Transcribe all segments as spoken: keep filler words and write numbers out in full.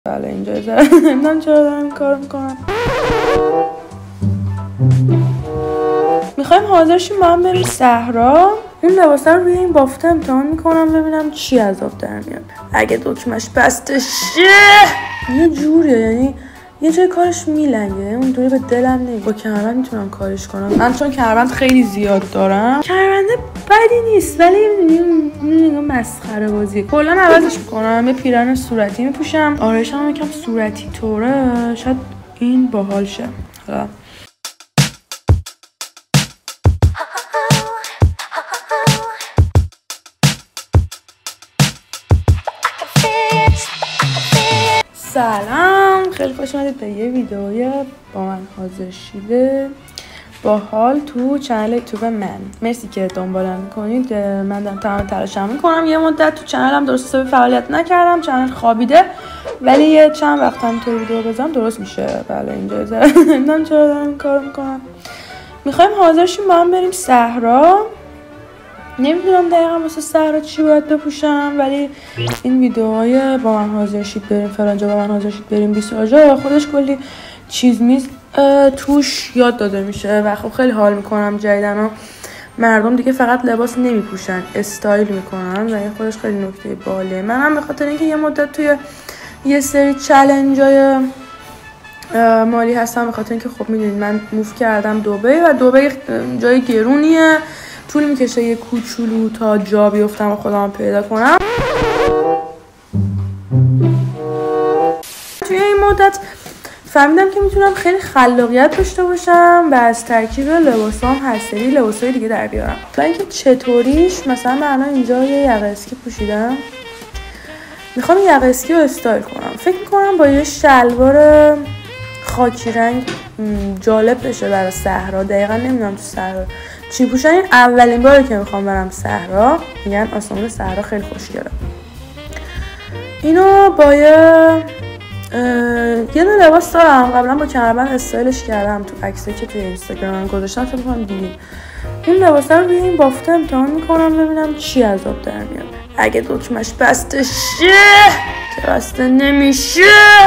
بله اینجا ذره نمیدونم چرا دارم این کارو میکنم. میخوایم حاضر شیم با هم بریم صحرا. اون لباسه رو روی این بافته امتحان میکنم ببینم چی عذاب در میاد. اگه دکمش بسته شه یه جوریه، یعنی یه جای کارش میلنگه، اونطوری به دلم نمیاد. با کمربند میتونم کارش کنم. من چون کمربند خیلی زیاد دارم، کمربنده بدی نیست ولی نمیدونم مسخره بازیه. کلا عوضش میکنم، یه پیرن صورتی میپوشم، آرایشم یکم صورتی طوره، شاید این باحال شه. حالا سلام، خیلی خوش اومدید به یه ویدئوی با من حاضر شده باحال تو چنل یوتیوب من. مرسی که دنبالم میکنید. من دارم تمام تلاشم میکنم. یه مدت تو چنلم درست حسابی فعالیت نکردم، چنل خوابیده، ولی یه چند وقت هم تو ویدیو بزنم درست میشه. بله اینجا ذره نمیدونم چرا دارم این کارو میکنم. میخوایم حاضر شیم با هم بریم صحرا. نمیدونم دقیقا واسه صحرا چی باید بپوشم، ولی این ویدیوهای با من حاضر شید بریم فلانجا، با من حاضر شید بریم بیساجا، خودش کلی چیز میز توش یاد داده میشه و خب خیلی حال میکنم. جدیدن مردم دیگه فقط لباس نمیپوشن، استایل میکنن و این خودش خیلی نکته باله. من هم به خاطر اینکه یه مدت توی یه سری چالنجای مالی هستم، به خاطر اینکه خب میدونید من موو کردم دبی و دبی جای گرونیه، طول میکشه یه کوچولو تا جا بیفتم و خودم پیدا کنم. توی این مدت فهمیدم که میتونم خیلی خلاقیت داشته باشم و از ترکیب لباسام هر سری لباسای دیگه در بیارم. و اینکه چطوریش، مثلا من الان اینجا یه یقه اسکی پوشیدم، میخوام یقه اسکی رو استایل کنم. فکر میکنم با یه شلوار خاکی رنگ جالب بشه برای صحرا. دقیقا نمیدونم تو صحرا چی پوشن. این اولین باره که میخوام برم صحرا. میگن آسمون صحرا خیلی خوشگله. اینو با یه یه دونه لباس دارم، قبلا با کمربند استایلش کردم تو عکسی که توی اینستاگرام گذاشتم، فکر کنم دیدین. این لباسه رو روی این بافته امتحان میکنم ببینم چی عذاب در میاد. اگه دکمش بسته شه که بسته نمیشه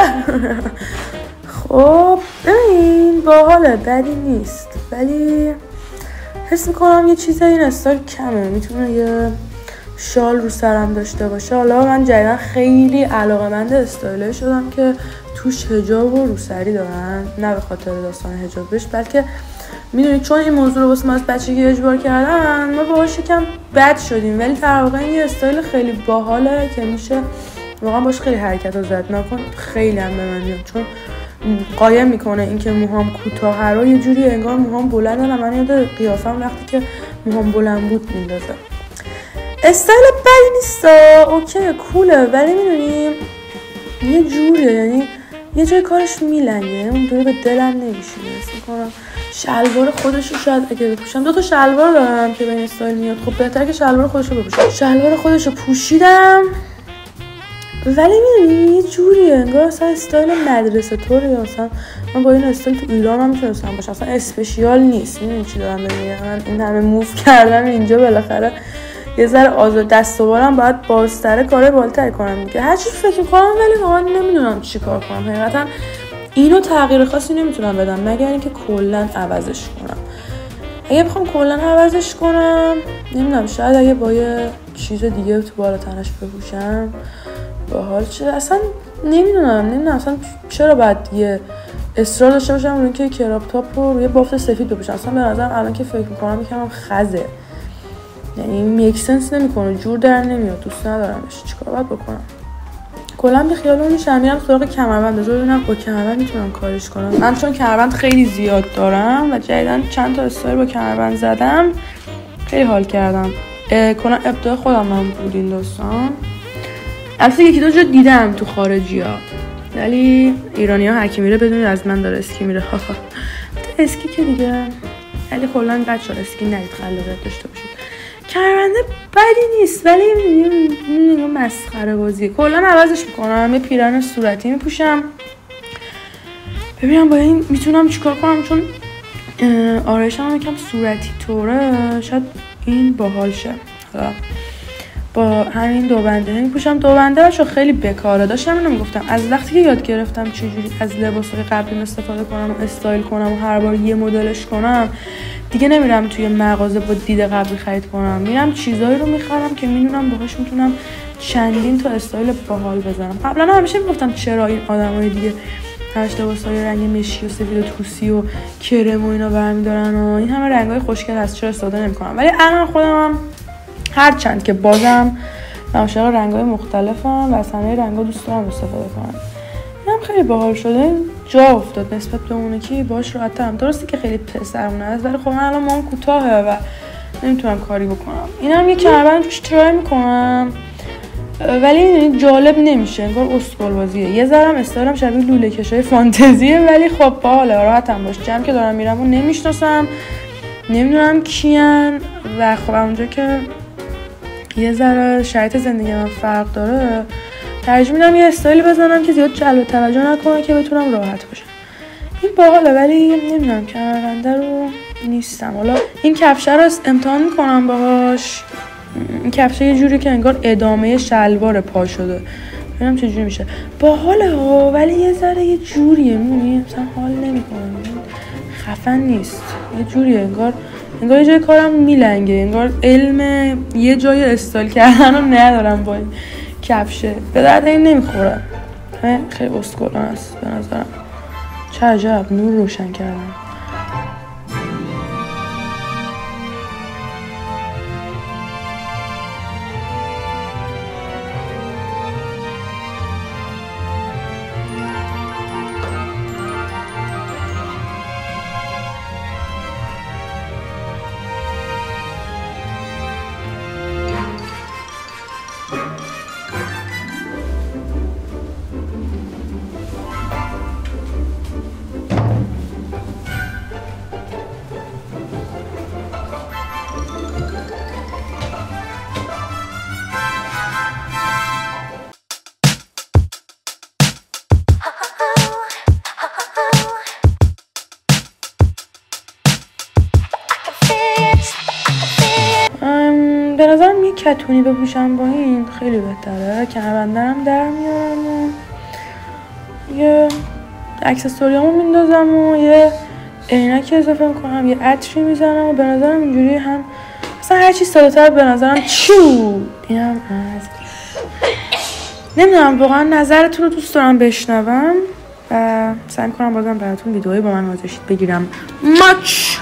خب ببین باحاله، بدی نیست، ولی حس میکنم یه چیز این استایل کمه. میتونه یه شال رو سرم داشته باشه. حالا من جدیدن خیلی علاقه‌مند استایل شدم که توش حجاب و روسری دارن، نه به خاطر داستان حجابش، بلکه میدونید چون این موضوع رو واسه ما از بچگی اجبار کردن، ما باهاش یکم بد شدیم، ولی در واقع این یه استایل خیلی باحاله که میشه واقعا باش خیلی حرکت رو زد. نکن خیلی هم به من میاد، چون قایم میکنه اینکه موهام کوتاه رو یه جوری انگار موهام بلنده و من یاد قیافم وقتی که موهام بلند بود میندازه. استایل بدی نیست، اوکی کوله، ولی میدونیم یه جوریه، یعنی یه جای کارش میلنگه، اونطوری به دلم نمیشه. حس میکنم شلوار خودش رو شاید اگه بپوشم، دو تا شلوار دارم که به این استایل میاد، خب بهتره که شلوار خودش رو بپوشم. شلوار خودش رو پوشیدم، ولی میدونی یه جوریه انگار اصلا استایل مدرسه طوریه. مثلا من با این استایل تو ایران هم میتونستم باشم، اصلا اسپشیال نیست. میدونی چی دارم بگم؟ من این همه موو کردم اینجا، بالاخره یه ذره آزاد دست و بالم باید بازتره، کارهای بالاتر کنم دیگه. هر چی فکر می‌کنم ولی واقعا نمیدونم چی کار کنم. حقیقتا اینو تغییر خاصی نمیتونم بدم مگر اینکه کلا عوضش کنم. اگه بخوام کلا عوضش کنم، نمیدونم، شاید اگه با یه چیز دیگه تو بالا تنش بپوشم باحال شه. اصلا نمیدونم نمیدونم اصلا چرا باید یه اصرار داشته باشم اون که کراپ تاپ رو روی بافت سفید بپوشم. اصلا به نظرم الان که فکر می‌کنم یکم خزه، یعنی میک سنس نمیکنه، جور در نمیاد، دوست ندارمش. چیکار باید بکنم؟ کلا به خیال اون میشم میرم سراغ کمربند، بذار ببینم با کمربند میتونم کارش کنم. من چون کمربند خیلی زیاد دارم و جدیدن چند تا استایل با کمربند زدم، خیلی حال کردم. کلا ابداع خودم هم بود این داستان. البته یکی دو جا دیدم تو خارجی ها، ولی ایرانی ها هر کی میره بدونید از من داره اسکی میره. اسکی که دیگه، ولی کلا بچه‌ها اسکی نرید، خلاقیت داشته باشید. کمربنده بدی نیست ولی نمیدونم مسخره بازیه. کلا عوضش میکنم، یه پیرن صورتی میپوشم ببینم با این میتونم چیکار کنم، چون آرایشم هم یکم صورتی طوره، شاید این باحال شه. حالا با همین دو بنده میپوشم. دو بنده شو خیلی بکاره. داشتم اینو میگفتم از وقتی که یاد گرفتم چجوری از لباسای قبلیم استفاده کنم و استایل کنم و هر بار یه مدلش کنم، دیگه نمیرم توی مغازه با دید قبلی خرید کنم. میرم چیزایی رو میخرم که میدونم باهاش میتونم چندین تا استایل باحال بزنم. قبلا همیشه میگفتم چرا این آدمای دیگه همش لباسای رنگ مشکی و سفید و توسی و کرم و اینا برمی‌دارن و این همه رنگای خوشگل هست چرا استفاده نمی‌کنم. ولی الان خودم هم هر چند که بازم عاشق رنگای مختلفم و از همه رنگا دوست دارم استفاده کنم. اینم خیلی باحال شده، جا افتاد نسبت به اونه که باهاش راحت‌ترم. درسته که خیلی پسرونه است ولی خب من الان موام کوتاهه و نمیتونم کاری بکنم. اینم یه کمربند توش ترای می‌کنم ولی این جالب نمیشه، انگار اسکول بازیه. یه ذرم استایلم شبیه لوله کشای فانتزیه ولی خب باحاله، راحتم باش. جمع که دارم میرم و نمیشناسم، نمیدونم کیان و خب اونجا که یه ذره شرایط زندگی من فرق داره، ترجیح میدم یه استایلی بزنم که زیاد جلب توجه نکنه که بتونم راحت باشم. این باحاله ولی نمیدونم کمربنده رو نیستم. حالا این کفشه رو امتحان میکنم باهاش. این کفشه یه جوری که انگار ادامه شلوار پا شده، ببینم چه جوری میشه. باحاله ها ولی یه ذره یه جوریه، میدونی مثلا حال نمیکنه، خفن نیست، یه جوریه انگار انگار یه جای کارم میلنگه، انگار علم یه جای استایل کردن رو ندارم با این کفشه، به درد این نمیخوره. خیلی اسکلانه است به نظرم. چه عجب نور روشن کردن. به نظرم یه کتونی بپوشم با این خیلی بهتره. کمربندم در میارم و یه اکسسوریامو میندازم و یه عینک اضافه میکنم، یه عطری میزنم و به نظرم اینجوری هم اصلا هر چی ساده تر به نظرم چو. اینم از نمیدونم، واقعا نظرتون رو دوست دارم بشنوم و سعی میکنم بازم براتون ویدئویی با من حاضر شید بگیرم. ماچ